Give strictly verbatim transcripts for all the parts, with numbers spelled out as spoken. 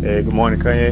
Hey, good morning, Kanye.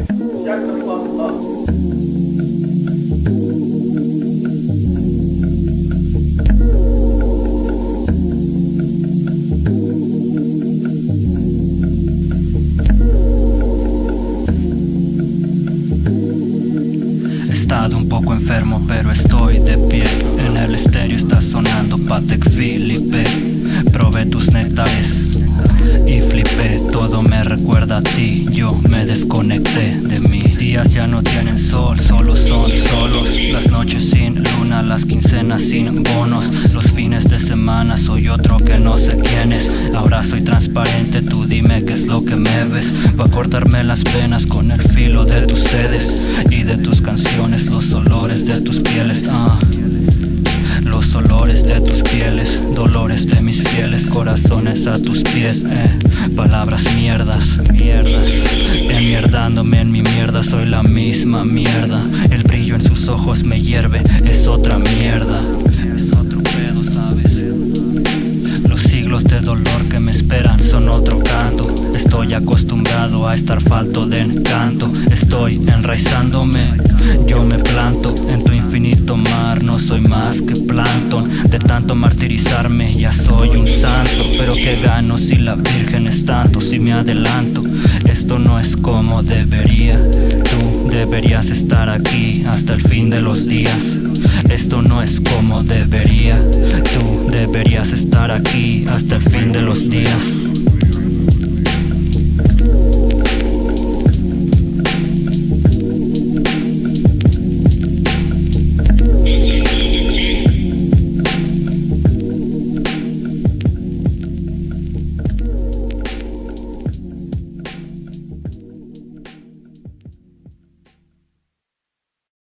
He estado un poco enfermo, pero estoy de pie. En el estéreo está sonando Patek Philippe. Probé tus néctares y flipé, todo me recuerda a ti. Yo me desconecté de mis días, ya no tienen sol, solo son solos. Las noches sin luna, las quincenas sin bonos. Los fines de semana soy otro que no sé quién es. Ahora soy transparente, tú dime qué es lo que me ves. Pa' cortarme las venas con el filo de tus sedes y de tus canciones, los olores de tus pieles. Ah, los olores de tus pieles, dolores de mis fieles corazones a tus pies, eh. Palabras mierdas, mierdas, enmierdándome en mi mierda, soy la misma mierda. El brillo en sus ojos me hierve, es otra mierda. Es otro pedo, ¿sabes? Los siglos de dolor que me esperan son otro canto. Estoy acostumbrado a estar falto de encanto. Estoy enraizándome, yo me planto en tu infinito mar. No soy más que plancton, de tanto martirizarme ya soy un santo. Pero qué gano si la virgen es tanto, si me adelanto. Esto no es como debería, tú deberías estar aquí hasta el fin de los días. Esto no es como debería, tú deberías estar aquí hasta el fin de los días.